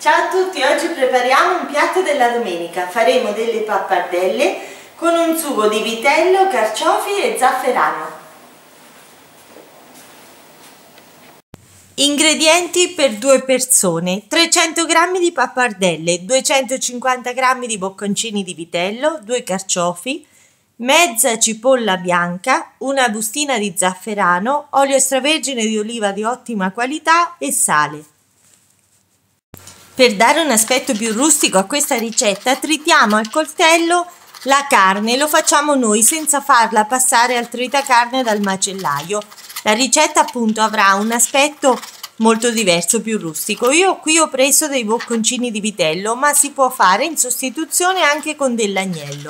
Ciao a tutti, oggi prepariamo un piatto della domenica. Faremo delle pappardelle con un sugo di vitello, carciofi e zafferano. Ingredienti per 2 persone: 300 g di pappardelle, 250 g di bocconcini di vitello, 2 carciofi, mezza cipolla bianca, una bustina di zafferano, olio extravergine di oliva di ottima qualità e sale. Per dare un aspetto più rustico a questa ricetta tritiamo al coltello la carne, lo facciamo noi senza farla passare al tritacarne dal macellaio. La ricetta appunto avrà un aspetto molto diverso, più rustico. Io qui ho preso dei bocconcini di vitello, ma si può fare in sostituzione anche con dell'agnello.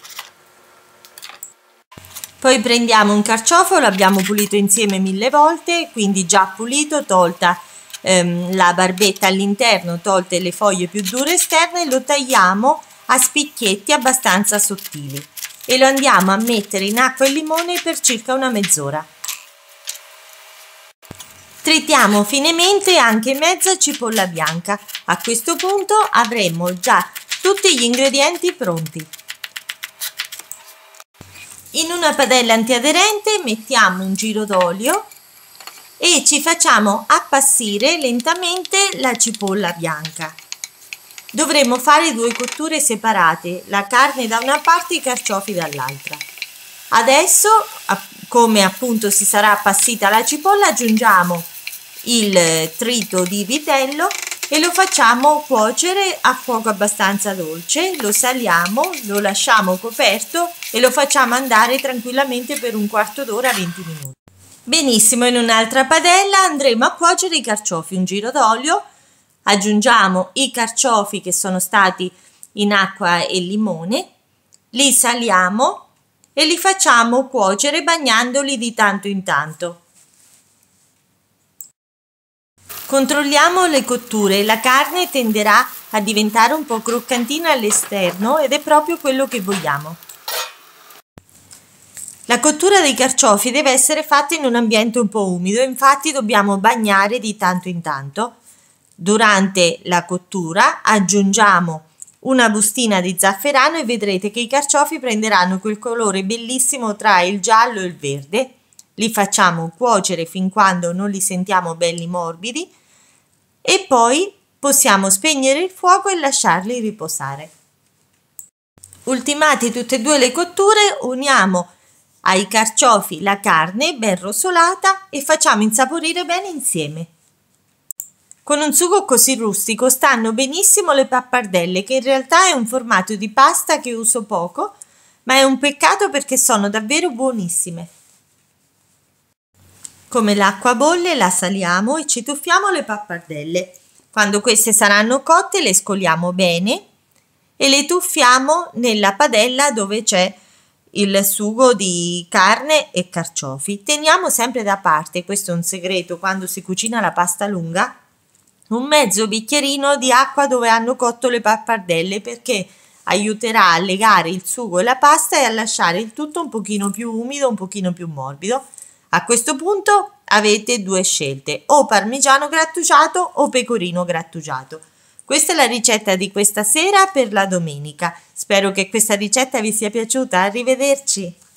Poi prendiamo un carciofo, l'abbiamo pulito insieme 1000 volte, quindi già pulito, tolta la barbetta all'interno, tolte le foglie più dure esterne, lo tagliamo a spicchietti abbastanza sottili e lo andiamo a mettere in acqua e limone per circa una mezz'ora. Tritiamo finemente anche mezza cipolla bianca. A questo punto avremo già tutti gli ingredienti pronti. In una padella antiaderente mettiamo un giro d'olio e ci facciamo appassire lentamente la cipolla bianca. Dovremo fare 2 cotture separate, la carne da una parte e i carciofi dall'altra. Adesso, come appunto si sarà appassita la cipolla, aggiungiamo il trito di vitello e lo facciamo cuocere a fuoco abbastanza dolce, lo saliamo, lo lasciamo coperto e lo facciamo andare tranquillamente per un quarto d'ora, 20 minuti. Benissimo, in un'altra padella andremo a cuocere i carciofi, un giro d'olio, aggiungiamo i carciofi che sono stati in acqua e limone, li saliamo e li facciamo cuocere bagnandoli di tanto in tanto. Controlliamo le cotture, la carne tenderà a diventare un po' croccantina all'esterno ed è proprio quello che vogliamo. La cottura dei carciofi deve essere fatta in un ambiente un po' umido, infatti dobbiamo bagnare di tanto in tanto. Durante la cottura aggiungiamo una bustina di zafferano e vedrete che i carciofi prenderanno quel colore bellissimo tra il giallo e il verde. Li facciamo cuocere fin quando non li sentiamo belli morbidi e poi possiamo spegnere il fuoco e lasciarli riposare. Ultimate tutte e 2 le cotture, uniamo ai carciofi la carne ben rosolata e facciamo insaporire bene insieme. Con un sugo così rustico stanno benissimo le pappardelle, che in realtà è un formato di pasta che uso poco, ma è un peccato perché sono davvero buonissime. Come l'acqua bolle la saliamo e ci tuffiamo le pappardelle. Quando queste saranno cotte le scoliamo bene e le tuffiamo nella padella dove c'è il sugo di carne e carciofi. Teniamo sempre da parte, questo è un segreto quando si cucina la pasta lunga, un mezzo bicchierino di acqua dove hanno cotto le pappardelle, perché aiuterà a legare il sugo e la pasta e a lasciare il tutto un pochino più umido, un pochino più morbido. A questo punto avete 2 scelte, o parmigiano grattugiato o pecorino grattugiato. Questa è la ricetta di questa sera per la domenica. Spero che questa ricetta vi sia piaciuta. Arrivederci!